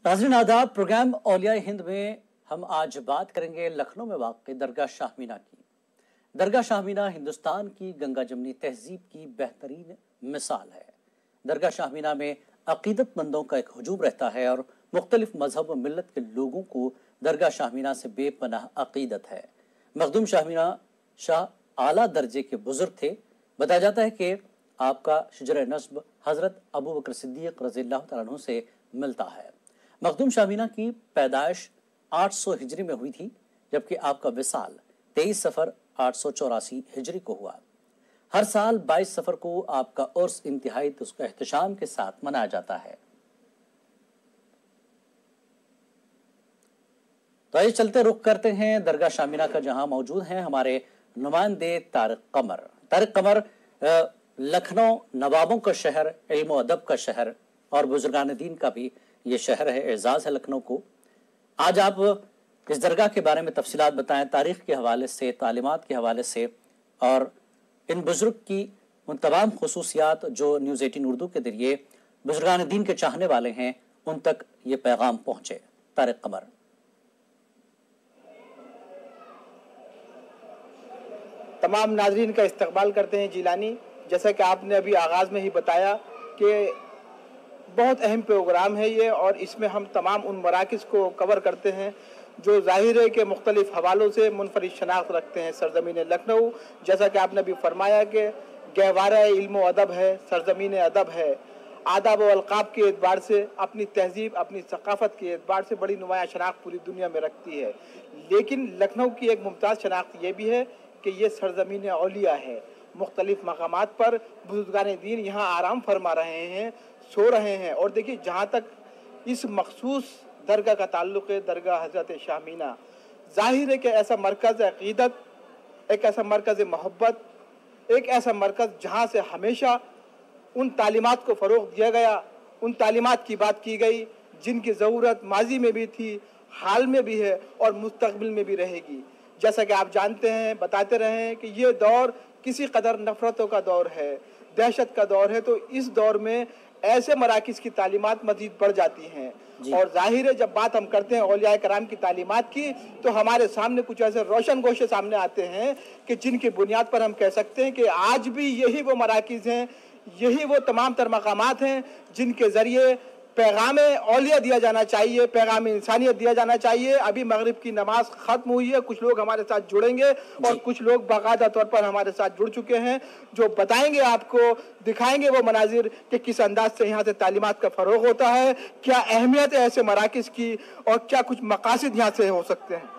नाज़रीन आदाब। प्रोग्राम औलिया हिंद में हम आज बात करेंगे लखनऊ में वाक़ दरगाह शाह मीना की। दरगाह शाह मीना हिंदुस्तान की गंगा जमनी तहजीब की बेहतरीन मिसाल है। दरगाह शाह मीना में अक़ीदतमंदों का एक हजूम रहता है और मुख्तलिफ मजहब व मिल्लत के लोगों को दरगाह शाह मीना से बेपनाह अक़ीदत है। मखदूम शाह मीना शाह आला दर्जे के बुजुर्ग थे। बताया जाता है कि आपका शजर नस्ब हज़रत अबू बकर सिद्दीक़ रज़ियल्लाहु तआला अन्हु से मिलता है। मखदूम शाह मीना की पैदाइश 800 हिजरी में हुई थी, जबकि आपका विसाल 23 सफ़र 884 हिजरी को हुआ। हर साल 22 सफ़र को आपका उर्स इंतहाई एहतशाम के साथ मनाया जाता है। तो आइए चलते रुख करते हैं दरगाह शाह मीना का, जहां मौजूद हैं हमारे नुमाइंदे तारिक कमर। तारिक कमर, लखनऊ नवाबों का शहर, इल्म व अदब का शहर और बुजुर्गान दीन का भी ये शहर है, एजाज़ है लखनऊ को। आज आप इस दरगाह के बारे में तफसीलात बताएं, तारीख़ के हवाले से, तालीमात के हवाले से, और इन बुजुर्ग की उन तमाम खुसूसियात जो न्यूज़ 18 उर्दू के ज़रिए बुजुर्गान दीन के चाहने वाले हैं उन तक ये पैगाम पहुँचे। तारिक कमर। तमाम नाजरीन का इस्तकबाल करते हैं जिलानी। जैसा कि आपने अभी आगाज़ में ही बताया कि बहुत अहम प्रोग्राम है ये, और इसमें हम तमाम उन मराकिज़ को कवर करते हैं जो ज़ाहिर है कि मुख्तलिफ़ हवालों से मुनफरिद शनाख्त रखते हैं सरज़मीन लखनऊ। जैसा कि आपने अभी फरमाया कि गहवारा इल्म व अदब है, सरज़मीन अदब है, आदाब व अलक़ाब के एतबार से, अपनी तहज़ीब, अपनी सक़ाफ़त के एतबार से बड़ी नुमायाँ शनाख्त पूरी दुनिया में रखती है। लेकिन लखनऊ की एक मुमताज़ शनाख्त ये भी है कि ये सरज़मीन औलिया है। मुख्तलिफ़ मकामात पर बुजुर्गान दीन यहाँ आराम फरमा रहे हैं, सो रहे हैं। और देखिए, जहाँ तक इस मखसूस दरगाह का ताल्लुक़ है, दरगाह हज़रत शाह मीना, ज़ाहिर है कि ऐसा मरकज़ अक़ीदत, एक ऐसा मरकज़ मोहब्बत, एक ऐसा मरकज़ जहाँ से हमेशा उन तालीमात को फ़रोग़ दिया गया, उन तालीमात की बात की गई जिनकी ज़रूरत माजी में भी थी, हाल में भी है और मुस्तक़बिल में भी रहेगी। जैसा कि आप जानते हैं, बताते रहे हैं कि ये दौर किसी कदर नफ़रतों का दौर है, दहशत का दौर है। तो इस दौर में ऐसे मराकिज़ की तालीमात मज़ीद बढ़ जाती हैं। और ज़ाहिर है, जब बात हम करते हैं औलिया कराम की तालीमात की, तो हमारे सामने कुछ ऐसे रोशन गोशे सामने आते हैं कि जिनकी बुनियाद पर हम कह सकते हैं कि आज भी यही वो मराकिज़ हैं, यही वो तमाम तर मकामात हैं जिनके ज़रिए पैगाम औलिया दिया जाना चाहिए, पैगाम इंसानियत दिया जाना चाहिए। अभी मगरिब की नमाज ख़त्म हुई है, कुछ लोग हमारे साथ जुड़ेंगे और कुछ लोग बाकायदा तौर पर हमारे साथ जुड़ चुके हैं, जो बताएंगे, आपको दिखाएंगे वो मनाजिर कि किस अंदाज से यहाँ से तालीमात का फ़रोग़ होता है, क्या अहमियत है ऐसे मराकिज़ की और क्या कुछ मकासद यहाँ से हो सकते हैं।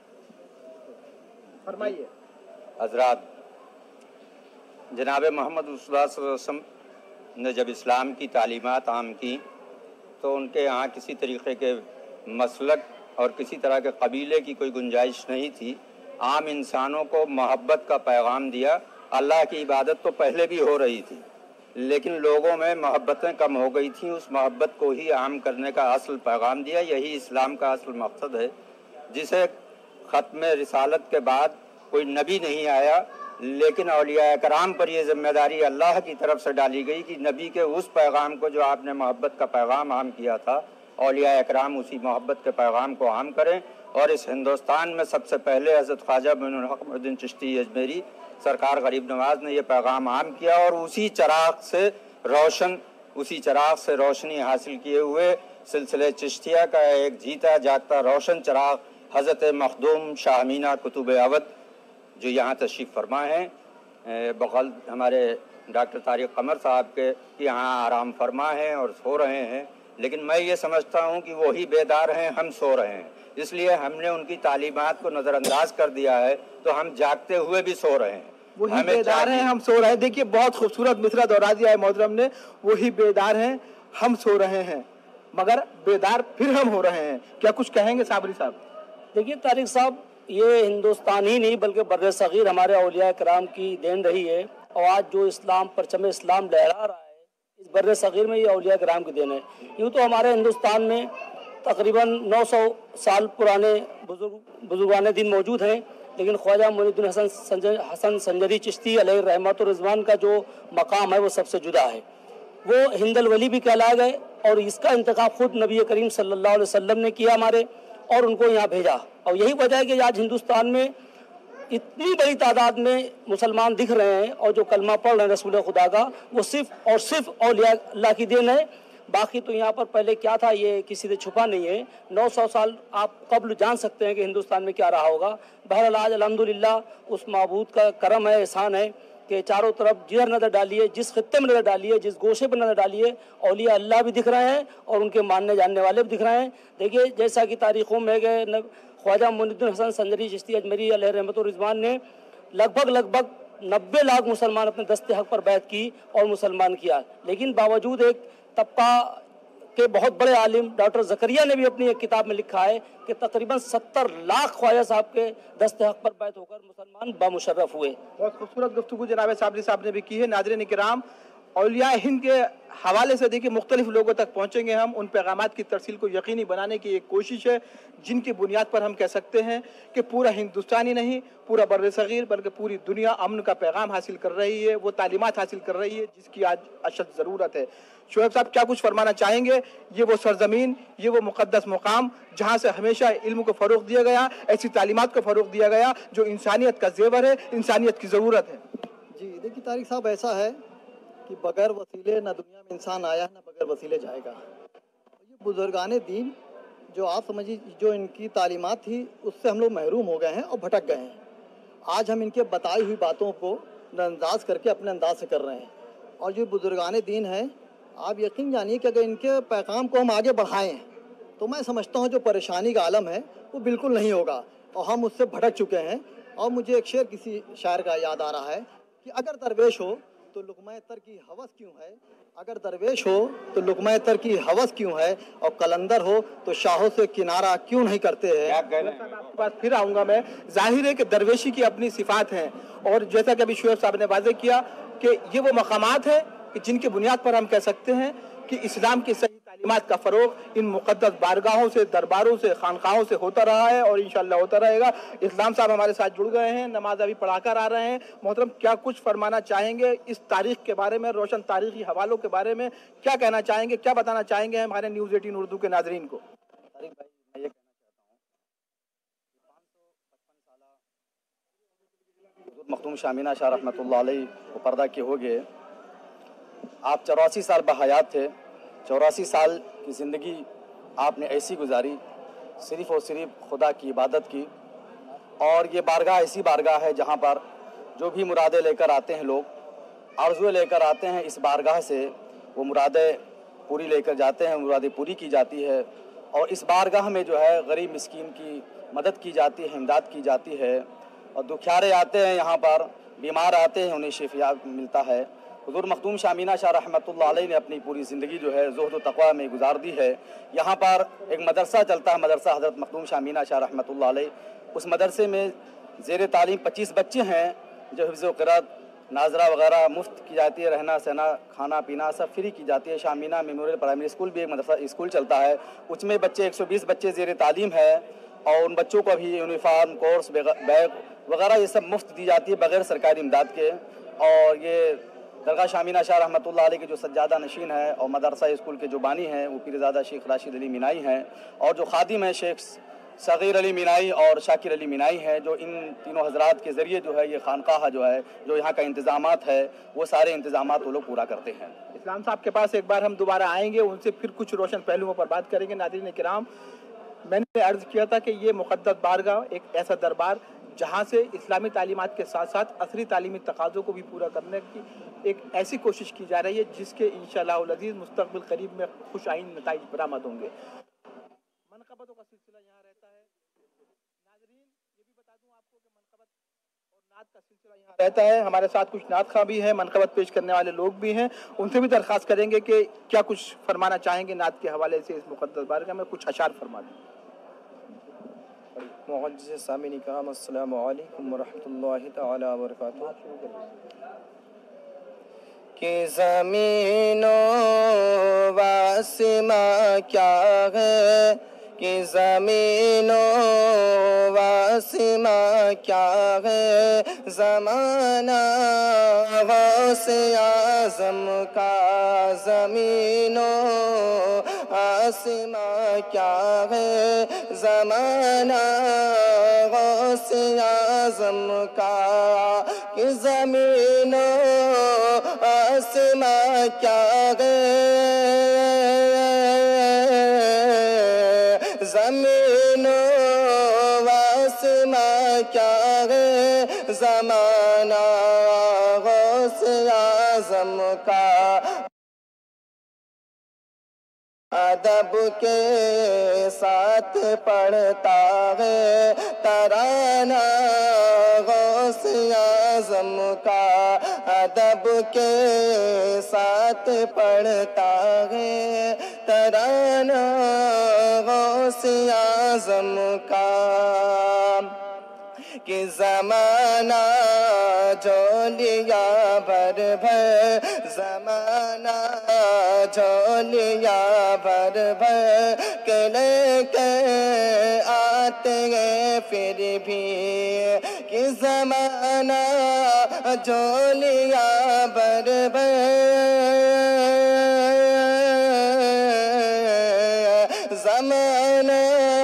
फरमाइए। हज़रात, जनाब मोहम्मद रसूलुल्लाह सल्लल्लाहु अलैहि वसल्लम ने जब इस्लाम की तालीमात आम की तो उनके यहाँ किसी तरीक़े के मसलक और किसी तरह के कबीले की कोई गुंजाइश नहीं थी। आम इंसानों को मोहब्बत का पैगाम दिया। अल्लाह की इबादत तो पहले भी हो रही थी, लेकिन लोगों में मोहब्बतें कम हो गई थीं। उस मोहब्बत को ही आम करने का असल पैगाम दिया। यही इस्लाम का असल मकसद है, जिसे ख़त्म रिसालत के बाद कोई नबी नहीं आया, लेकिन औलिया कराम पर यह ज़िम्मेदारी अल्लाह की तरफ से डाली गई कि नबी के उस पैगाम को, जो आपने मोहब्बत का पैगाम आम किया था, औलिया कराम उसी मोहब्बत के पैगाम को आम करें। और इस हिंदुस्तान में सबसे पहले हज़रत ख्वाजा मोइनुल हक़ मुहीउद्दीन चिश्ती अजमेरी सरकार गरीब नवाज़ ने यह पैगाम आम किया, और उसी चिराग से रोशनी हासिल किए हुए सिलसिले चिश्तिया का एक जीता जागता रोशन चिराग हज़रत मखदूम शाह मीना कुतुब अवध, जो यहाँ तशरीफ़ फरमा हैं, बग़ल हमारे डॉक्टर तारिक कमर साहब के यहाँ आराम फरमा हैं और सो रहे हैं। लेकिन मैं ये समझता हूँ कि वही बेदार हैं, हम सो रहे हैं। इसलिए हमने उनकी तालीमात को नज़रअंदाज कर दिया है, तो हम जागते हुए भी सो रहे हैं। वही बेदार हैं, हम सो रहे हैं। देखिए, बहुत खूबसूरत मिसरा दोहरा दिया है मोहतरम ने। वही बेदार हैं, हम सो रहे हैं, मगर बेदार फिर हम हो रहे हैं। क्या कुछ कहेंगे साबरी साहब? देखिए तारिक साहब, ये हिंदुस्तान ही नहीं बल्कि बर्र सग़ीर हमारे औलिया कराम की देन रही है। और आज जो इस्लाम परचम इस्लाम लहरा रहा है, इस बर्र सग़ीर में ये औलिया कराम की देन है। यूँ तो हमारे हिंदुस्तान में तकरीबन 900 साल पुराने बुजुर्गान दीन मौजूद हैं, लेकिन ख्वाजा मोइनुद्दीन हसन संजरी चिश्ती अलैहि रहमत व रिज़वान का जो मकाम है वो सबसे जुदा है। وہ ہند الولی بھی کہلائے گئے، اور اس کا انتخاب خود نبی کریم صلی اللہ علیہ وسلم نے کیا ہمارے، اور ان کو یہاں بھیجا۔ اور یہی وجہ ہے کہ آج ہندوستان میں اتنی بڑی تعداد میں مسلمان دکھ رہے ہیں، اور جو کلمہ پڑھ رہے ہیں رسول خدا کا، وہ صرف اور صرف اولیاء اللہ کی دین ہے۔ باقی تو یہاں پر پہلے کیا تھا یہ کسی سے چھپا نہیں ہے۔ 900 سال آپ قبل جان سکتے ہیں کہ ہندوستان میں کیا رہا ہوگا۔ بہرحال آج الحمدللہ اس معبود کا کرم ہے، احسان ہے کہ چاروں طرف جدھر نظر ڈالیے، جس خطے میں نظر ڈالیے، جس گوشے پر نظر ڈالیے، اولیاء اللہ بھی دکھ رہے ہیں اور ان کے ماننے جاننے والے بھی دکھ رہے ہیں۔ دیکھیے جیسا کہ تاریخوں میں گئے خواجہ معین الدین حسن سنجری چشتی اجمیری علیہ رحمت و رضوان نے لگ بھگ 90 لاکھ مسلمان اپنے دست حق پر بیعت کی اور مسلمان کیا، لیکن باوجود ایک طبقہ کے بہت بڑے عالم ڈاکٹر زکریا نے بھی اپنی ایک کتاب میں لکھا ہے کہ تقریباً 70 لاکھ خواجہ صاحب کے دست حق پر بیعت ہو کر مسلمان بامشرف ہوئے۔ بہت خوبصورت گفتگو جناب صابری صاحب نے بھی کی ہے۔ ناظرین کرام، اولیاء ہند کے حوالے سے دیکھیے مختلف لوگوں تک پہنچیں گے ہم، ان پیغامات کی ترسیل کو یقینی بنانے کی ایک کوشش ہے جن کی بنیاد پر ہم کہہ سکتے ہیں کہ پورا ہندوستانی نہیں، پورا بر صغیر بلکہ پوری دنیا امن کا پیغام حاصل کر رہی ہے، وہ تعلیمات حاصل کر رہی ہے جس کی آج اشد ضرورت ہے۔ شعیب صاحب کیا کچھ فرمانا چاہیں گے؟ یہ وہ سرزمین، یہ وہ مقدس مقام جہاں سے ہمیشہ علم کو فروغ دیا گیا، ایسی تعلیمات کو فروغ دیا گیا جو انسانیت کا زیور ہے، انسانیت کی ضرورت ہے۔ جی دیکھیے طارق صاحب، ایسا ہے کہ بغیر وسیلے نہ دنیا میں انسان آیا ہے، نہ بغیر وسیلے جائے گا۔ یہ بزرگان دین جو آپ سمجھیے جو ان کی تعلیمات تھی اس سے ہم لوگ محروم ہو گئے ہیں اور بھٹک گئے ہیں۔ آج ہم ان کے بتائی ہوئی باتوں کو نظر انداز کر کے اپنے انداز سے کر رہے ہیں، اور جو بزرگان دین ہیں آپ یقین جانیے کہ اگر ان کے پیغام کو ہم آگے بڑھائیں تو میں سمجھتا ہوں جو پریشانی کا عالم ہے وہ بالکل نہیں ہوگا، اور ہم اس سے بھٹک چکے ہیں۔ اور مجھے ایک شعر کسی شاعر کا یاد آ رہا ہے کہ اگر درویش ہو تو لقمہ تر کی ہوس کیوں ہے، اگر درویش ہو تو لقمہ تر کی ہوس کیوں ہے، اور قلندر ہو تو شاہوں سے کنارہ کیوں نہیں کرتے ہیں۔ آپ کے پاس پھر آؤں گا میں۔ ظاہر ہے کہ درویشی کی اپنی صفات ہیں، اور جیسا کہ ابھی شعیب صاحب نے واضح کیا کہ یہ وہ مقامات ہیں کہ جن کی بنیاد پر ہم کہہ سکتے ہیں کہ اسلام کی صحیح تعلیمات کا فروغ ان مقدس بارگاہوں سے، درباروں سے، خانقاہوں سے ہوتا رہا ہے اور انشاءاللہ ہوتا رہے گا۔ اسلام صاحب ہمارے ساتھ جڑ گئے ہیں، نماز ابھی پڑھا کر آ رہے ہیں۔ محترم کیا کچھ فرمانا چاہیں گے اس تاریخ کے بارے میں، روشن تاریخی حوالوں کے بارے میں کیا کہنا چاہیں گے، کیا بتانا چاہیں گے ہمارے نیوز 18 اردو کے ناظرین کو؟ مختوم شاہ امینہ شاہ رحمۃ اللہ علیہ وہ پردہ کے ہو گئے۔ آپ 84 سال بحیات تھے۔ 84 سال کی زندگی آپ نے ایسی گزاری، صرف اور صرف خدا کی عبادت کی، اور یہ بارگاہ ایسی بارگاہ ہے جہاں پر جو بھی مرادیں لے کر آتے ہیں لوگ، آرزویں لے کر آتے ہیں، اس بارگاہ سے وہ مرادیں پوری لے کر جاتے ہیں، مرادیں پوری کی جاتی ہے۔ اور اس بارگاہ میں جو ہے غریب مسکین کی مدد کی جاتی ہے، امداد کی جاتی ہے، اور دکھیارے آتے ہیں یہاں پر، بیمار آتے ہیں، انہیں شفا ملتا ہے۔ حضور مختوم شاہ امینہ شاہ رحمۃ اللہ علیہ نے اپنی پوری زندگی جو ہے زہد و تقویٰ میں گزار دی ہے۔ یہاں پر ایک مدرسہ چلتا ہے، مدرسہ حضرت مختوم شاہ امینہ شاہ رحمۃ اللہ علیہ۔ اس مدرسے میں زیر تعلیم 25 بچے ہیں جو حفظ و قرأت ناظرہ وغیرہ مفت کی جاتی ہے، رہنا سہنا کھانا پینا سب فری کی جاتی ہے۔ Shah Amina memorial primary school بھی ایک مدرسہ اسکول چلتا ہے، اس میں بچے 120 بچے زیر تعلیم ہے، اور ان بچوں کو بھی یونیفارم، کورس، بیگ وغیرہ یہ سب مفت دی جاتی ہے بغیر سرکاری امداد کے۔ اور یہ درگاہ شاہ امینہ شاہ رحمۃ اللہ علیہ کے جو سجادہ نشین ہے اور مدرسہ اسکول کے جو بانی ہیں وہ پیرزادہ شیخ راشد علی مینائی ہیں، اور جو خادم ہیں شیخ صغیر علی مینائی اور شاکر علی مینائی ہیں، جو ان تینوں حضرات کے ذریعے جو ہے یہ خانقاہ جو ہے، جو یہاں کا انتظامات ہے، وہ سارے انتظامات وہ لوگ پورا کرتے ہیں۔ اسلام صاحب کے پاس ایک بار ہم دوبارہ آئیں گے، ان سے پھر کچھ روشن پہلوؤں پر بات کریں گے۔ ناظرین کرام، میں نے عرض کیا تھا کہ یہ مقدس بارگاہ ایک ایسا دربار جہاں سے اسلامی تعلیمات کے ساتھ ساتھ عصری تعلیمی تقاضوں کو بھی پورا کرنے کی ایک ایسی کوشش کی جا رہی ہے جس کے انشاءاللہ العزیز مستقبل قریب میں خوش آئند نتائج برآمد ہوں گے۔ منقبتوں کا سلسلہ یہاں رہتا ہے۔ ناظرین یہ بھی بتا دوں آپ کو کہ منقبت اور نعت کا سلسلہ یہاں رہتا ہے۔ ہمارے ساتھ کچھ نعت خواں بھی ہیں، منقبت پیش کرنے والے لوگ بھی ہیں، ان سے بھی درخواست کریں گے کہ کیا کچھ فرمانا چاہیں گے نعت کے حوالے سے اس مقدس بارگاہ میں، کچھ اشعار فرما دیں۔ معزز سامعین کرام، السلام علیکم ورحمۃ اللہ تعالی وبرکاتہ۔ کہ زمین و آسماں کیا ہے کہ زمین و آسماں کیا ہے زمانہ غوث اعظم کا، زمین و آسماں کیا ہے زمانہ غوث اعظم کا، کہ زمین و آسماں کیا ہے زمین و آسماں کیا ہے زمانہ غوث اعظم کا، ادب کے ساتھ پڑھتا ہے ترانہ غوث اعظم کا، ادب کے ساتھ پڑھتا ہے ترانہ غوث اعظم کا، کہ زمانہ جھولیاں بھر بھر، زمانہ جھولیاں بھر بھر کے لے کے آتے ہیں پھر بھی، کہ زمانہ جھولیاں بھر بھر، زمانہ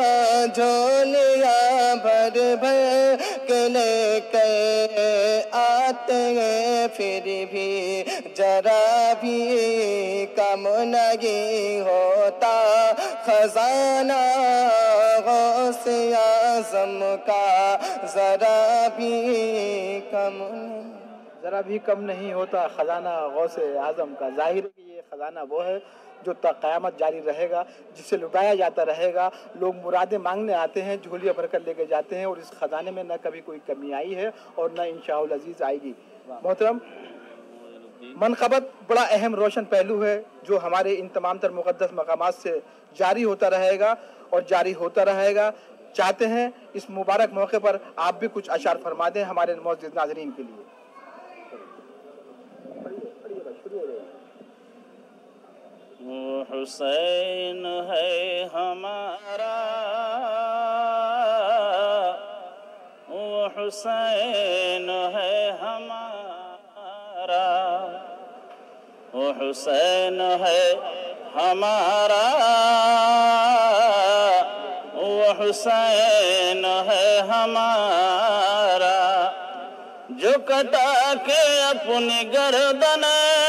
جھولیاں بھر بھر کے لے کے آتے ہیں پھر بھی، ذرا بھی کم نہیں ہوتا خزانہ غوث اعظم کا، ذرا بھی کم نہیں ہوتا خزانہ غوث اعظم کا۔ ظاہر ہے کہ یہ خزانہ وہ ہے جو تا قیامت جاری رہے گا، جسے لٹایا جاتا رہے گا، لوگ مرادیں مانگنے آتے ہیں، جھولیاں بھر کر لے کے جاتے ہیں، اور اس خزانے میں نہ کبھی کوئی کمی آئی ہے اور نہ انشاء العزیز آئے گی۔ محترم، منقبت بڑا اہم روشن پہلو ہے جو ہمارے ان تمام تر مقدس مقامات سے جاری ہوتا رہے گا اور جاری ہوتا رہے گا۔ چاہتے ہیں اس مبارک موقع پر آپ بھی کچھ اشعار فرما دیں ہمارے معزز ناظرین کے لیے۔ وہ حسین ہے ہمارا، وہ حسین ہے ہمارا، وہ حسین ہے ہمارا، وہ حسین ہے ہمارا، جو کٹا کے اپنی گردن،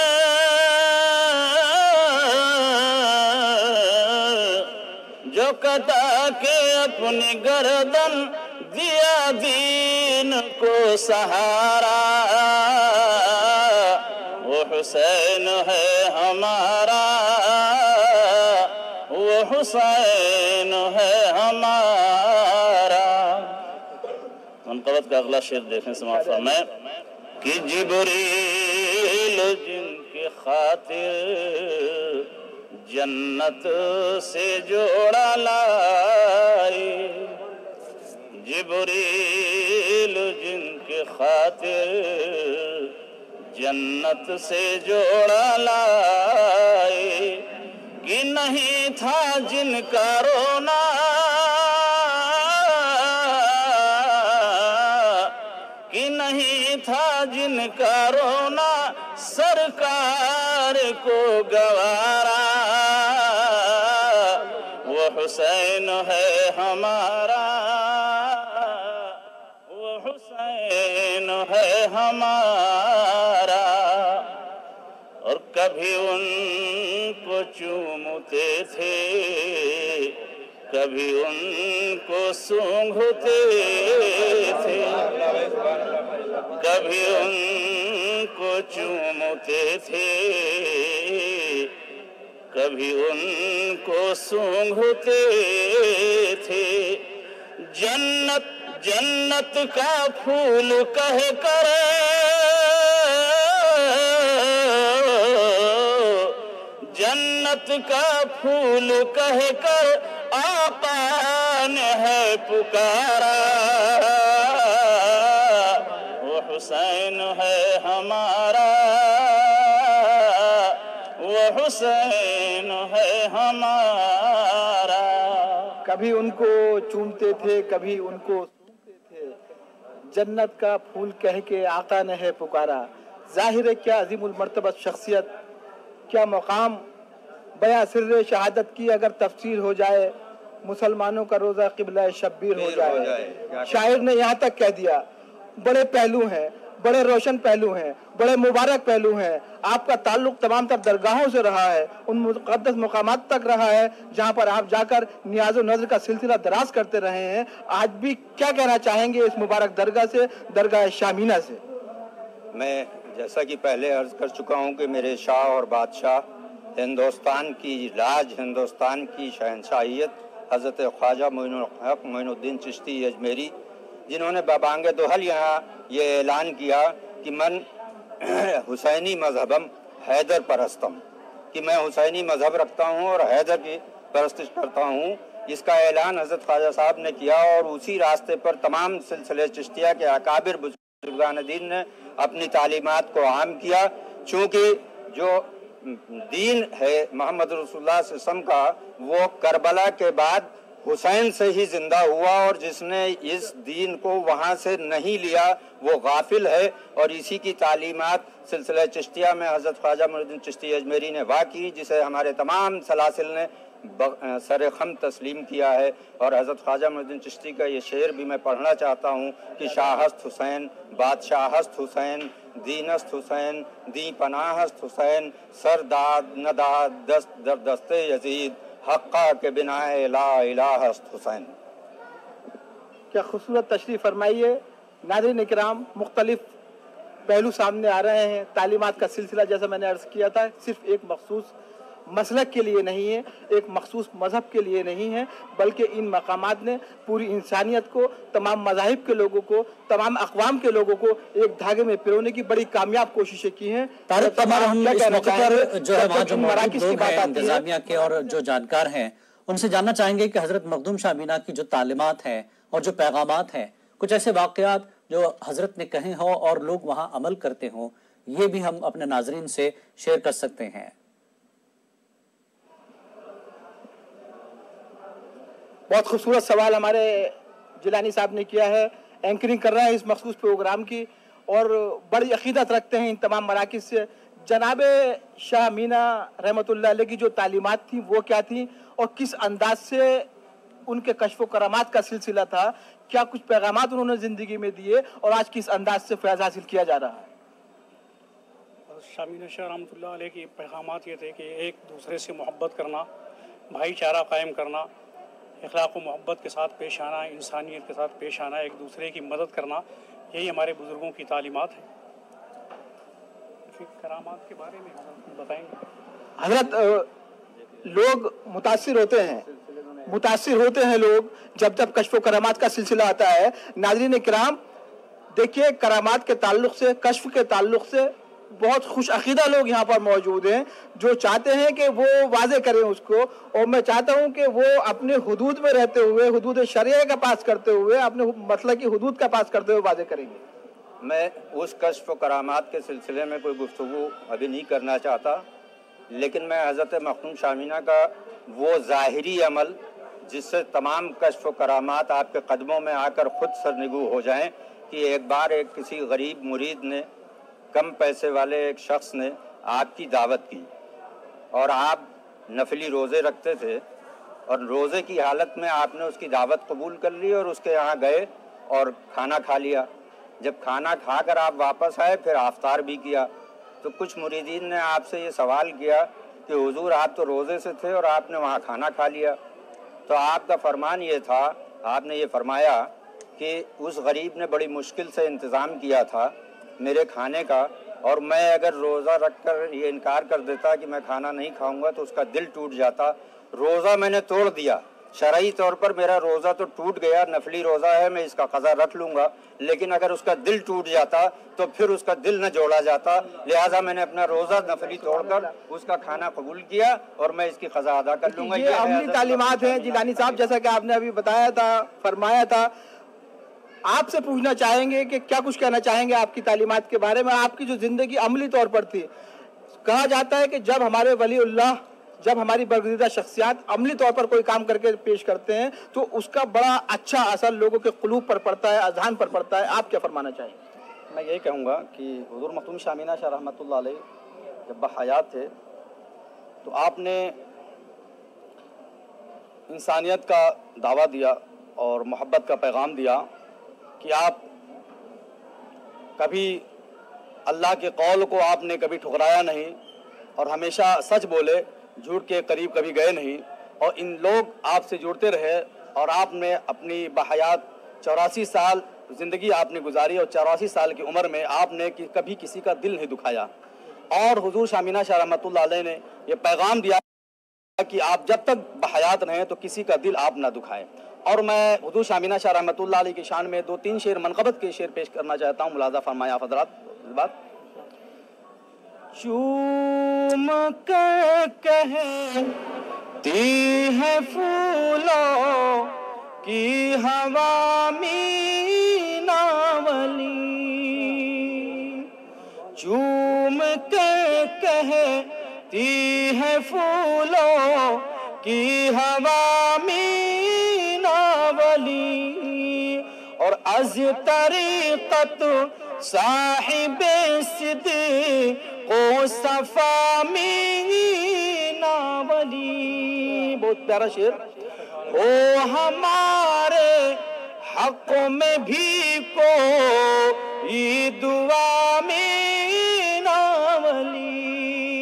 جو کٹا کے اپنی گردن دیا دین کو سہارا، وہ حسین ہے ہمارا، وہ حسین ہے ہمارا۔ منقبت کا اگلا شعر دیکھیں سماعت فرمائیں کہ جبریل جن کی خاطر جنت سے جوڑا لائے، جبریل جن کی خاطر جنت سے جوڑا لائے، کہ نہیں تھا جن کا رونا، کہ نہیں تھا جن کا رونا سرکار کو گوارا، وہ حسین ہے ہمارا، وہ حسین ہے ہمارا، اور کبھی ان کو چومتے تھے، کبھی ان کو سونگھتے تھے، کبھی ان کو چومتے تھے، کبھی ان کو سونگھتے تھے، جنت جنت کا پھول کہہ کر، جنت کا پھول کہہ کر آقا نے ہے پکارا، وہ حسین ہے ہمارا، وہ حسین ہے ہمارا۔ कभी उनको चूमते थे, कभी उनको सूंघते थे, जन्नत का फूल कह के आका ने है पुकारा। जाहिर है क्या अजीमुल मर्तबा शख्सियत, क्या मकाम बया सिर्र शहादत की अगर तफसीर हो जाए, मुसलमानों का रोज़ा क़िबला शब्बीर हो जाए। शायर ने यहाँ तक कह दिया। बड़े पहलू हैं, बड़े रोशन पहलू हैं, बड़े मुबारक पहलू हैं। आपका ताल्लुक तमाम तर दरगाहों से रहा है, उन मुक़द्दस मकामात तक रहा है जहाँ पर आप जाकर नियाज़ो नज़र का सिलसिला दराज करते रहे हैं। आज भी क्या कहना चाहेंगे इस मुबारक दरगाह से, दरगाह शामीना से? मैं जैसा कि पहले अर्ज़ कर चुका हूँ कि मेरे शाह और बादशाह, हिंदुस्तान की राज, हिंदुस्तान की शहंशाहियत हज़रत ख्वाजा मोइनुद्दीन चिश्ती अजमेरी, जिन्होंने बबांगे दोहल यहाँ ये ऐलान किया कि मन हुसैनी मजहबम हैदर परस्तम, कि मैं हुसैनी मजहब रखता हूँ और हैदर की परस्तिश करता हूँ। इसका ऐलान हज़रत ख्वाजा साहब ने किया और उसी रास्ते पर तमाम सिलसिले चिश्तिया के अकाबिर बुजुर्गान दीन ने अपनी तालीमात को आम किया। चूँकि जो दीन है मोहम्मद रसूलुल्लाह सल्लल्लाहु अलैहि वसल्लम का, वो करबला के बाद हुसैन से ही जिंदा हुआ, और जिसने इस दीन को वहाँ से नहीं लिया वो गाफिल है। और इसी की तालीमात सिलसिला चिश्तिया में हज़रत ख्वाजा मोइनुद्दीन चिश्ती अजमेरी ने वाक़ की, जिसे हमारे तमाम सलासिल ने सर खम तस्लीम किया है। और हज़रत ख्वाजा मोइनुद्दीन चिश्ती का ये शेर भी मैं पढ़ना चाहता हूँ कि शाहस्त हुसैन, बादशाहस्त हुसैन, दीनस्त हुसैन, दी पनाहस्त हुसैन, सरदाद नदाद दस्त दर दस्ते यजीद, हक्का के बिनाए ला इलाहस्त हुसैन। क्या खूबसूरत तशरीफ़ फरमाइए। नाज़रीन इकराम, मुख्तलिफ पहलू सामने आ रहे हैं। तालीमात का सिलसिला जैसा मैंने अर्ज़ किया था, सिर्फ एक मखसूस मसलक के लिए नहीं है, एक मखसूस मज़हब के लिए नहीं है, बल्कि इन मकामात ने पूरी इंसानियत को, तमाम मज़ाहिब के लोगों को, तमाम अक़वाम के लोगों को एक धागे में पिरोने की बड़ी कामयाब कोशिशें की हैं। हम इस मौके पर जो है वहाँ जो मौजूद लोग हैं इंतज़ामिया के और जो जानकार हैं, उनसे जानना चाहेंगे कि हज़रत मखदूम शाह मीना की जो तालीमात हैं और जो पैगामात हैं, कुछ ऐसे वाक़यात जो हज़रत ने कहे हों और लोग वहाँ अमल करते हों, ये भी हम अपने नाज़रीन से शेयर कर सकते हैं। बहुत खूबसूरत सवाल हमारे जिलानी साहब ने किया है। एंकरिंग कर रहे हैं इस मखसूस प्रोग्राम की और बड़ी अकीदत रखते हैं इन तमाम मराकिज़ से। जनाब शाह मीना रहमतुल्लाह अलैह की जो तालीमात थी वो क्या थी और किस अंदाज से उनके कश्फ व करामात का सिलसिला था, क्या कुछ पैगामात उन्होंने ज़िंदगी में दिए और आज किस अंदाज से फैज़ हासिल किया जा रहा है? शाह मीना शाह रहमतुल्लाह अलैह के पैगामात ये थे कि एक दूसरे से मोहब्बत करना, भाईचारा कायम करना, इखलाक़ व मोहब्बत के साथ पेश आना, इंसानियत के साथ पेश आना, एक दूसरे की मदद करना, यही हमारे बुज़ुर्गों की तालीमात है। फिर करामात के बारे में बताएंगे। हज़रत, लोग मुतासिर होते हैं लोग जब कश्फ व करामात का सिलसिला आता है। नाज़रीन किराम, देखिए, करामात के ताल्लुक़ से, कश्फ के ताल्लुक़ से बहुत खुश अकीदा लोग यहाँ पर मौजूद हैं जो चाहते हैं कि वो वाज़े करें उसको, और मैं चाहता हूँ कि वो अपने हुदूद में रहते हुए, हुदूद शरिया का पास करते हुए, अपने मसलक की हुदूद का पास करते हुए वाज़े करेंगे। मैं उस कश्फ व करामात के सिलसिले में कोई गुफ्तगू अभी नहीं करना चाहता, लेकिन मैं हज़रत मखदूम शाह मीना का वो ज़ाहिरी अमल जिससे तमाम कश्फ व करामात आपके कदमों में आकर ख़ुद सरनिगू हो जाएं, कि एक बार एक किसी गरीब मुरीद ने, कम पैसे वाले एक शख्स ने आपकी दावत की और आप नफली रोज़े रखते थे, और रोज़े की हालत में आपने उसकी दावत कबूल कर ली और उसके यहाँ गए और खाना खा लिया। जब खाना खाकर आप वापस आए, फिर आफ्तार भी किया, तो कुछ मुरीदीन ने आपसे ये सवाल किया कि हुजूर, आप तो रोज़े से थे और आपने वहाँ खाना खा लिया। तो आपका फरमान ये था, आपने ये फरमाया कि उस गरीब ने बड़ी मुश्किल से इंतज़ाम किया था मेरे खाने का, और मैं अगर रोज़ा रखकर ये इनकार कर देता कि मैं खाना नहीं खाऊंगा तो उसका दिल टूट जाता। रोज़ा मैंने तोड़ दिया, शरई तौर पर मेरा रोज़ा तो टूट गया, नफली रोज़ा है, मैं इसका क़ज़ा रख लूँगा, लेकिन अगर उसका दिल टूट जाता तो फिर उसका दिल न जोड़ा जाता, लिहाजा मैंने अपना रोज़ा नफली तोड़कर उसका खाना कबूल किया और मैं इसकी क़ज़ा अदा कर लूँगा। ये अमली तालीमात हैं जिलानी साहब, जैसा कि आपने अभी बताया था, फरमाया था। आपसे पूछना चाहेंगे कि क्या कुछ कहना चाहेंगे आपकी तालीमात के बारे में, आपकी जो ज़िंदगी अमली तौर पर थी। कहा जाता है कि जब हमारे वलीउल्लाह जब हमारी बरगज़ीदा शख्सियात अमली तौर पर कोई काम करके पेश करते हैं तो उसका बड़ा अच्छा असर लोगों के क़ुलूब पर पड़ता है, अज़हान पर पड़ता है। आप क्या फरमाना चाहेंगे? मैं यही कहूँगा कि हुज़ूर मखदूम शाह अमीना शाह रहमतुल्लाह अलैह जब बहयात थे तो आपने इंसानियत का दावा दिया और मोहब्बत का पैगाम दिया कि आप कभी अल्लाह के कौल को आपने कभी ठुकराया नहीं और हमेशा सच बोले, झूठ के करीब कभी गए नहीं, और इन लोग आपसे जुड़ते रहे और आपने अपनी बहयात 84 साल ज़िंदगी आपने गुजारी और 84 साल की उम्र में आपने कभी किसी का दिल नहीं दुखाया। और हुज़ूर शाह अमीना शाह रहमतुल्लाह अलैह ने ये पैगाम दिया कि आप जब तक बहयात रहें तो किसी का दिल आप ना दुखाएं। और मैं हुज़ूर शाह अमीना शाह रहमतुल्लाह अलैह की शान में 2-3 शेर मनक़बत के शेर पेश करना चाहता हूँ। मुलाज़ा फरमाया आप हज़रात इस बात। चूम के कहती है फूलों की हवा मीना वली, चूम के कहती है फूलों की हवा मीना वली, और अज़ तरीक़त साहिबे सिद्क़ो सफ़ा मीना वली। बहुत प्यारा शेर। ओ हमारे हक़ में भी कोई दुआ मीना वली,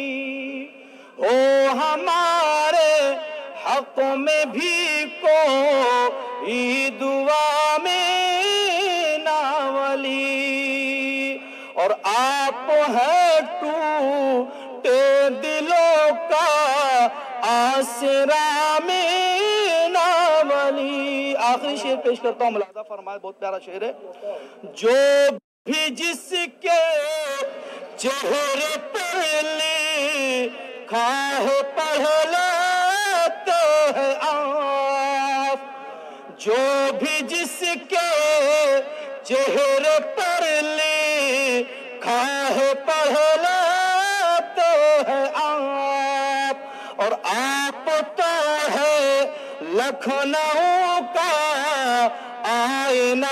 ओ हमारे हक़ में भी कोई दुआ मीना वली, और आप है टूटे दिलों का आसरा मीना वली। आखिरी शेर पेश करता हूँ, मुलाज़ा फरमाए, बहुत प्यारा शेर है। जो भी जिसके चेहरे पर लिखा है पढ़ लेते हैं आप, जो भी जिसके चेहरे पर लिखा है पढ़ लेते हैं आप, और आप तो है लखनऊ का आईना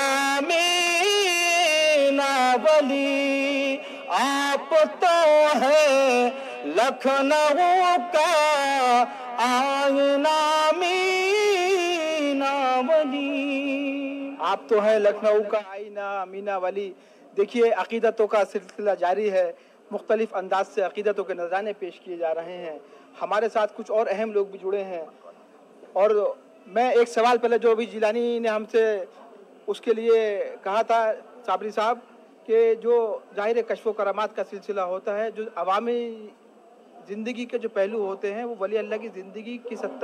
मीना वली, आप तो है लखनऊ का आईना मीना वली। आप तो हैं लखनऊ का आईना मीना वली। देखिए, अक़ीदतों का सिलसिला जारी है, मुख्तलिफ अंदाज से अक़ीदतों के नज़राने पेश किए जा रहे हैं। हमारे साथ कुछ और अहम लोग भी जुड़े हैं, और मैं एक सवाल पहले जो अभी जिलानी ने हमसे उसके लिए कहा था साबरी साहब कि जो ज़ाहिर कश्फ़ व करामात का सिलसिला होता है, जो अवामी ज़िंदगी के जो पहलू होते हैं वो वली अल्लाह की ज़िंदगी किस हद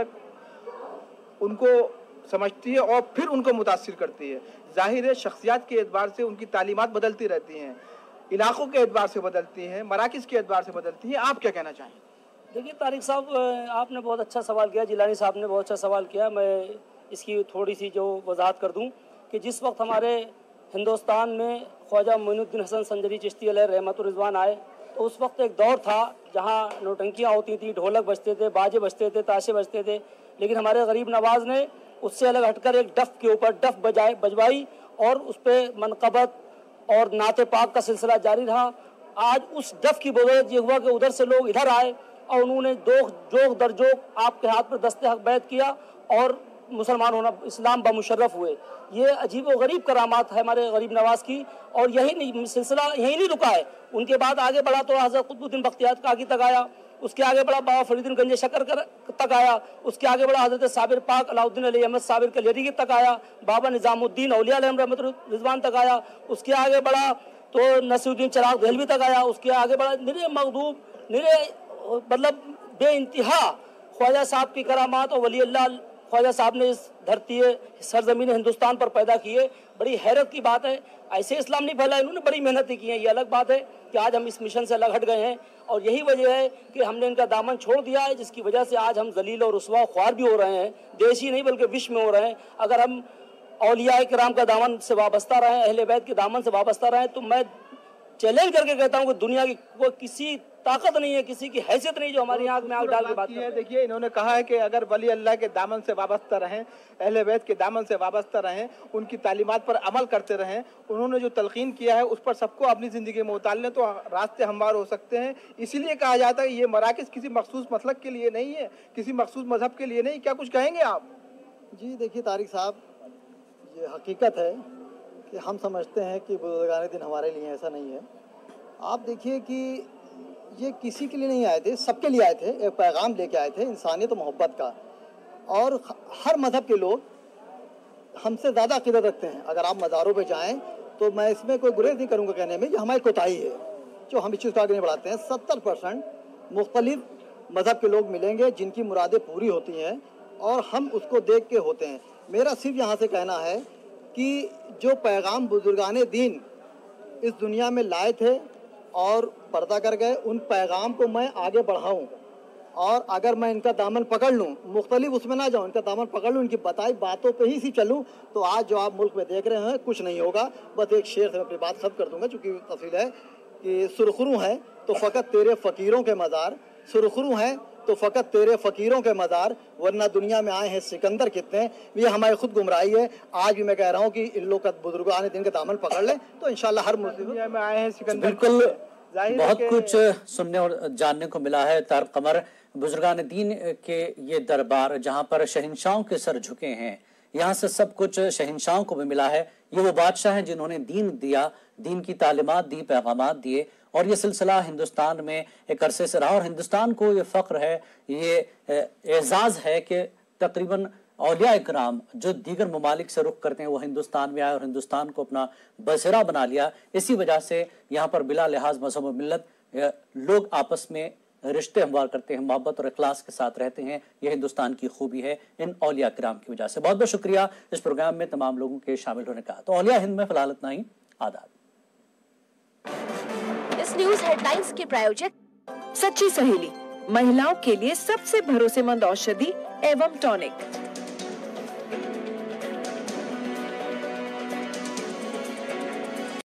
तक उनको समझती है और फिर उनको मुतासिर करती है। ज़ाहिर है शख्सियात के एतबार से उनकी तालीमात बदलती रहती हैं, इलाक़ों के एतबार से बदलती हैं, मराकिज़ के एतबार से बदलती हैं। आप क्या कहना चाहें? देखिए तारिक साहब, आपने बहुत अच्छा सवाल किया, जिलानी साहब ने बहुत अच्छा सवाल किया। मैं इसकी थोड़ी सी जो वजाहत कर दूं कि जिस वक्त हमारे हिंदुस्तान में ख्वाजा मोइनुद्दीन हसन संजरी चिश्ती अलैहि रहमतुर रिज़वान आए तो उस वक्त एक दौर था जहां नौटंकियां होती थी, ढोलक बजते थे, बाजे बजते थे, ताशे बजते थे, लेकिन हमारे गरीब नवाज़ ने उससे अलग हटकर एक डफ के ऊपर डफ बजवाई और उस पर मनक़बत और नाते पाक का सिलसिला जारी रहा। आज उस डफ की बदौलत ये हुआ कि उधर से लोग इधर आए और उन्होंने जोग दर जोग आपके हाथ पर दस्ते हक बैत किया और मुसलमान होना, इस्लाम बमुशर्रफ हुए। ये अजीब व गरीब करामात है हमारे गरीब नवाज़ की, और यही नहीं सिलसिला यही नहीं रुका है। उनके बाद आगे बढ़ा तो हज़रत कुतुबुद्दीन बख्तियार काकी तक आया, उसके आगे बढ़ा बाबा फरीदुद्दीन गंज शकर तक आया, उसके आगे बढ़ा हज़रत साबिर पाक अलाउद्दीन अली अहमद साबिर कलियरी तक आया, बाबा निज़ामुद्दीन औलिया अलैहिम रहमतुर रिज़वान तक आया, उसके आगे बढ़ा तो नसीरुद्दीन चिराग देहलवी तक आया, उसके आगे बढ़ा निरे मखदूम, निरे मतलब बेइंतहा ख्वाजा साहब की करामात और वली अल्लाह ख्वाजा साहब ने इस धरती सरजमीन हिंदुस्तान पर पैदा किए। बड़ी हैरत की बात है, ऐसे इस्लाम नहीं फैला, इन्होंने बड़ी मेहनत की है। ये अलग बात है कि आज हम इस मिशन से अलग हट गए हैं, और यही वजह है कि हमने इनका दामन छोड़ दिया है, जिसकी वजह से आज हम जलील और रुसवा ख्वार भी हो रहे हैं, देश ही नहीं बल्कि विश्व में हो रहे हैं। अगर हम औलिया किराम का दामन से वाबस्ता रहें, अहले बैत के दामन से वाबस्ता रहें, तो मैं चैलेंज करके कहता हूँ कि दुनिया की कोई किसी ताकत नहीं है, किसी की हैसियत नहीं जो हमारी आंख में आंख डाल के बात करे। देखिए इन्होंने कहा है कि अगर वली अल्लाह के दामन से वाबस्ता रहें, अहले बैत के दामन से वाबस्ता रहें, उनकी तालीमात पर अमल करते रहें, उन्होंने जो तलकीन किया है उस पर सबको अपनी ज़िंदगी में उतार लें तो रास्ते हमवार हो सकते हैं। इसीलिए कहा जाता है ये मराकिज़ किसी मखसूस मसलक के लिए नहीं है, किसी मखसूस मजहब के लिए नहीं। क्या कुछ कहेंगे आप? जी देखिए तारिक साहब, ये हकीकत है कि हम समझते हैं कि बुजुर्गाने दिन हमारे लिए, ऐसा नहीं है। आप देखिए कि ये किसी के लिए नहीं आए थे, सबके लिए आए थे, एक पैगाम लेके आए थे इंसानियत और मोहब्बत का। और हर मज़हब के लोग हमसे ज़्यादा अक़ीदत रखते हैं। अगर आप मज़ारों पे जाएं तो मैं इसमें कोई गुरेज नहीं करूँगा कहने में, ये हमारी कोताही है जो हम इस चीज़ को आगे नहीं बढ़ाते हैं। 70% मुख्तलिफ मज़हब के लोग मिलेंगे जिनकी मुरादें पूरी होती हैं और हम उसको देख के होते हैं। मेरा सिर्फ यहाँ से कहना है कि जो पैगाम बुजुर्गाने दीन इस दुनिया में लाए थे और पर्दा कर गए, उन पैगाम को मैं आगे बढ़ाऊं और अगर मैं इनका दामन पकड़ लूं, मुख्तलिफ उसमें ना जाऊं, इनका दामन पकड़ लूं, इनकी बताई बातों पे ही सी चलूं, तो आज जो आप मुल्क में देख रहे हैं कुछ नहीं होगा। बस एक शेर से मैं अपनी बात खत्म कर दूंगा, चूँकि तफसील है कि सुरखरू हैं तो फ़कत तेरे फ़कीरों के मज़ार, सुरखरू हैं तो फ़कत तेरे फ़कीरों के मज़ार, वरना दुनिया में आए हैं सिकंदर कितने। ये हमारी खुद गुमराही है। आज भी मैं कह रहा हूँ कि इन लोग का बुजुर्गाने दिन का दामन पकड़ लें तो इंशाल्लाह हर दुनिया में आए हैं सिकंदर। बिल्कुल, बहुत कुछ सुनने और जानने को मिला है तारिक कमर। बुजुर्गाने दीन के ये दरबार जहाँ पर शहंशाहों के सर झुके हैं, यहाँ से सब कुछ शहंशाहों को भी मिला है। ये वो बादशाह हैं जिन्होंने दीन दिया, दीन की तालीमात दी, पैगामात दिए, और ये सिलसिला हिंदुस्तान में एक अरसे से रहा। और हिंदुस्तान को ये फ़ख्र है, ये एजाज़ है कि तकरीबन औलिया इकराम जो दीगर ममालिक से रुख करते हैं वो हिंदुस्तान में आए और हिंदुस्तान को अपना बसेरा बना लिया। इसी वजह से यहाँ पर बिला लिहाज मज़हब और मिल्लत लोग आपस में रिश्ते हमवार करते हैं, मोहब्बत और इखलास के साथ रहते हैं। यह हिंदुस्तान की खूबी है इन औलिया इकराम की वजह से। बहुत बहुत शुक्रिया इस प्रोग्राम में तमाम लोगों के शामिल होने का। तो औलिया हिंद में फिलहाल इतना ही। आदाब। इस न्यूज़ हेडलाइंस के प्रायोजक सच्ची सहेली, महिलाओं के लिए सबसे भरोसेमंद औषधि एवं टॉनिक।